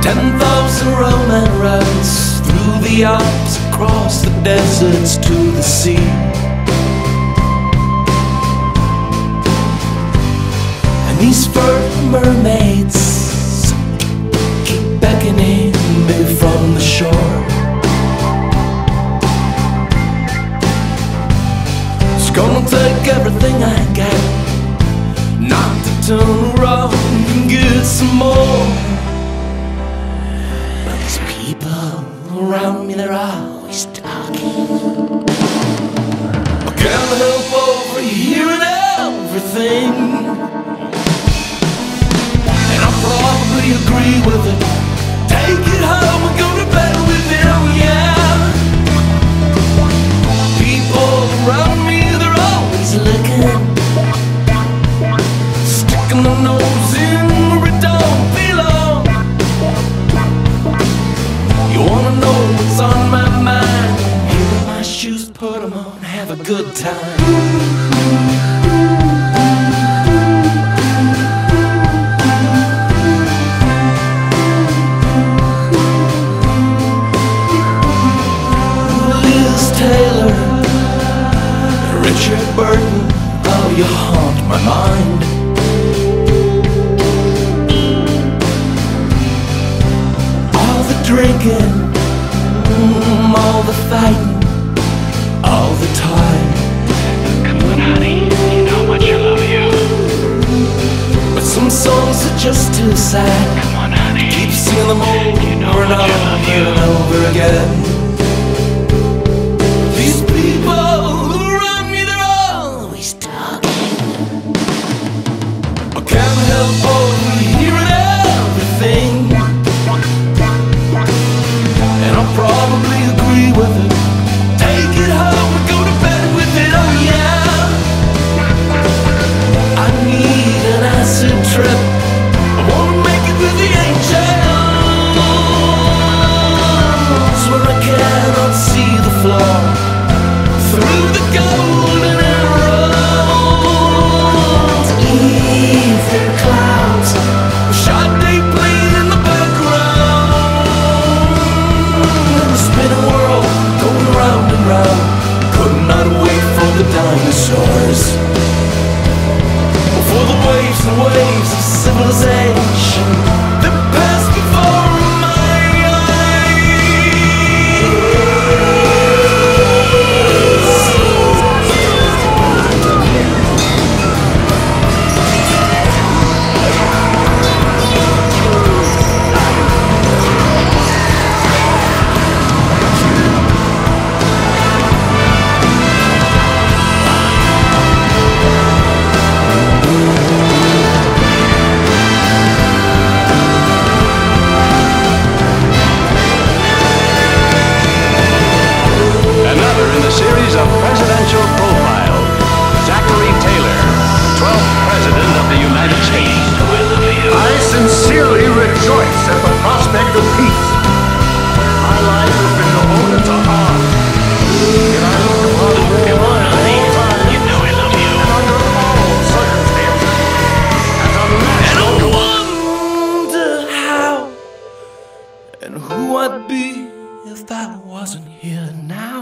10,000 Roman roads through the Alps, across the deserts to the sea. And these fur mermaids keep beckoning me from the shore. It's gonna take everything I got not to turn around and get some more. But these people around me, they're always talking. I can't help overhearing everything, and I probably agree with it. Take it home and go to bed with him, yeah. People around me, they're always looking, sticking their nose in where it don't belong. You wanna know what's on my mind? Here are my shoes, put them on, have a good time. Taylor, Richard Burton, oh, you haunt my mind. All the drinking, all the fighting, all the time. Come on, honey, you know how much I love you. But some songs are just too sad. Come on, honey, keep singing them over you know and how much I love you. over and over again. These people around me, they're always talking. I can't help overhearing everything, and I'll probably agree with it. Take it home and go to bed with it, oh yeah. I need an acid trip, I wanna make it with the angels, where I cannot see the floor, through the golden arrows. Ether clouds, Sade playing in the background. The spinning world going round and round, could not wait for the dinosaurs, for the waves and waves of civilization that passed before my and who I'd be if I wasn't here now.